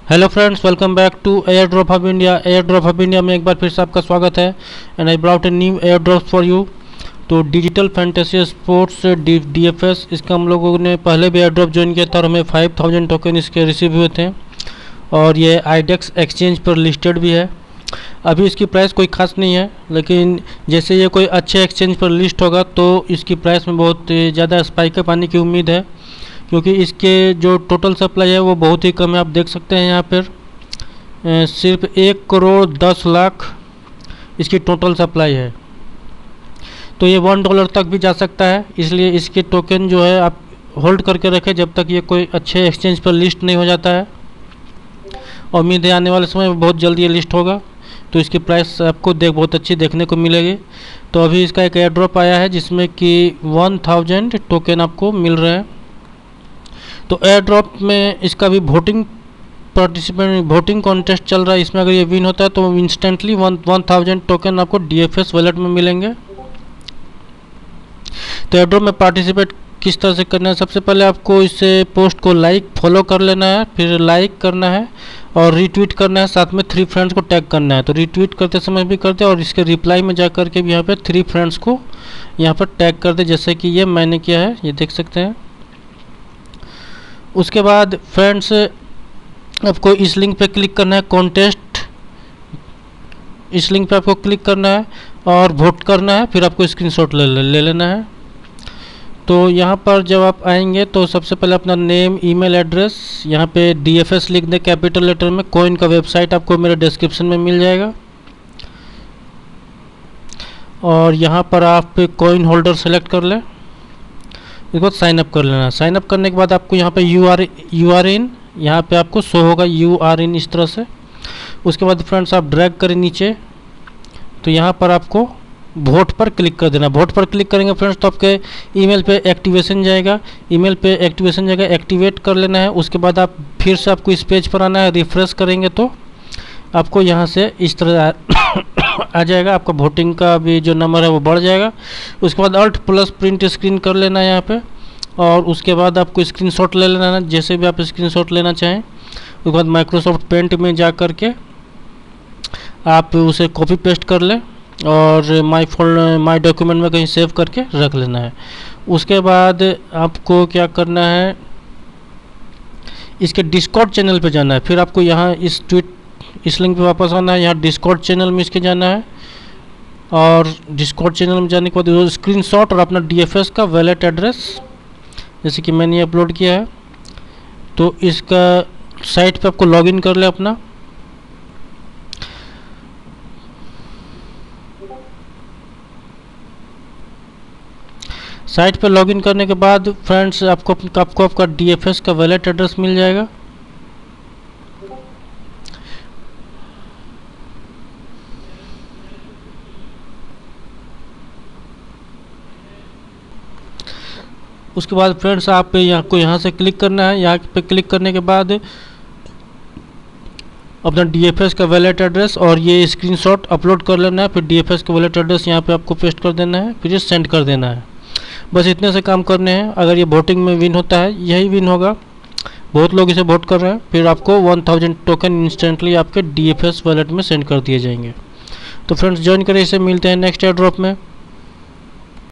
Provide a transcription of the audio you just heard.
Hello friends, welcome back to airdrop hub India. Airdrop hub India में एक बार फिर से आपका स्वागत है and I brought a new airdrop for you. तो डिजिटल फैंटेसी स्पोर्ट्स DFS, इसका हम लोगों ने पहले भी एयर ड्रॉप ज्वाइन किया था और हमें 5000 टोकन इसके रिसीव हुए थे और ये आईडेक्स एक्सचेंज पर लिस्टेड भी है। अभी इसकी प्राइस कोई खास नहीं है, लेकिन जैसे ये कोई अच्छे एक्सचेंज पर लिस्ट होगा तो इसकी प्राइस में बहुत ज़्यादा स्पाइक आने की उम्मीद है, क्योंकि इसके जो टोटल सप्लाई है वो बहुत ही कम है। आप देख सकते हैं यहाँ पर सिर्फ 1 करोड़ 10 लाख इसकी टोटल सप्लाई है। तो ये $1 तक भी जा सकता है, इसलिए इसके टोकन जो है आप होल्ड करके रखें जब तक ये कोई अच्छे एक्सचेंज पर लिस्ट नहीं हो जाता है। उम्मीद है आने वाले समय में बहुत जल्दी ये लिस्ट होगा, तो इसकी प्राइस आपको बहुत अच्छी देखने को मिलेगी। तो अभी इसका एक एयर ड्रॉप आया है जिसमें कि 1000 टोकन आपको मिल रहे हैं। तो एयर ड्रॉप में इसका भी वोटिंग कॉन्टेस्ट चल रहा है। इसमें अगर ये विन होता है तो इंस्टेंटली 1000 टोकन आपको DFS वॉलेट में मिलेंगे। तो एयर ड्रॉप में पार्टिसिपेट किस तरह से करना है? सबसे पहले आपको इस पोस्ट को फॉलो कर लेना है, फिर लाइक करना है और रीट्वीट करना है, साथ में 3 फ्रेंड्स को टैग करना है। तो रीट्वीट करते समय भी करते और इसके रिप्लाई में जा कर के भी यहाँ पे 3 फ्रेंड्स को यहाँ पर टैग कर दे, जैसे कि ये मैंने किया है, ये देख सकते हैं। उसके बाद फ्रेंड्स आपको इस लिंक पे क्लिक करना है, कॉन्टेस्ट, इस लिंक पे आपको क्लिक करना है और वोट करना है, फिर आपको स्क्रीनशॉट ले लेना है। तो यहाँ पर जब आप आएंगे तो सबसे पहले अपना नेम, ईमेल एड्रेस, यहाँ पे DFS लिख दें कैपिटल लेटर में। कॉइन का वेबसाइट आपको मेरे डिस्क्रिप्शन में मिल जाएगा और यहाँ पर आप कॉइन होल्डर सेलेक्ट कर लें। इसके बाद साइन अप कर लेना। साइन अप करने के बाद आपको यहाँ पे यू आर इन, यहाँ पे आपको शो होगा URIN इस तरह से। उसके बाद फ्रेंड्स आप ड्रैग करें नीचे, तो यहाँ पर आपको वोट पर क्लिक कर देना। वोट पर क्लिक करेंगे फ्रेंड्स तो आपके ईमेल पे एक्टिवेशन जाएगा, एक्टिवेट कर लेना है। उसके बाद आप फिर से आपको इस पेज पर आना है, रिफ्रेश करेंगे तो आपको यहाँ से इस तरह आ जाएगा। आपका वोटिंग का भी जो नंबर है वो बढ़ जाएगा। उसके बाद Alt+ प्रिंट स्क्रीन कर लेना है यहाँ पे, और उसके बाद आपको स्क्रीनशॉट ले लेना है, जैसे भी आप स्क्रीनशॉट लेना चाहें। उसके बाद माइक्रोसॉफ्ट पेंट में जा कर के आप उसे कॉपी पेस्ट कर लें और माई डॉक्यूमेंट में कहीं सेव करके रख लेना है। उसके बाद आपको क्या करना है, इसके डिस्कॉर्ड चैनल पे जाना है। फिर आपको यहाँ इस लिंक पे वापस आना है, यहाँ डिस्कॉर्ड चैनल में इसके जाना है और डिस्कॉर्ड चैनल में जाने के बाद स्क्रीनशॉट और अपना DFS का वॉलेट एड्रेस, जैसे कि मैंने अपलोड किया है, तो इसका साइट पे आपको लॉगिन कर ले अपना। साइट पे लॉगिन करने के बाद फ्रेंड्स आपको आपका DFS का वॉलेट एड्रेस मिल जाएगा। उसके बाद फ्रेंड्स आप यहाँ से क्लिक करना है। यहाँ पे क्लिक करने के बाद अपना DFS का वॉलेट एड्रेस और ये स्क्रीनशॉट अपलोड कर लेना है। फिर DFS का वॉलेट एड्रेस यहाँ पे आपको पेस्ट कर देना है, फिर ये सेंड कर देना है। बस इतने से काम करने हैं। अगर ये वोटिंग में विन होता है, यही विन होगा, बहुत लोग इसे वोट कर रहे हैं, फिर आपको 1000 टोकन इंस्टेंटली आपके DFS वॉलेट में सेंड कर दिए जाएंगे। तो फ्रेंड्स ज्वाइन करें इसे, मिलते हैं नेक्स्ट एयर ड्रॉप में।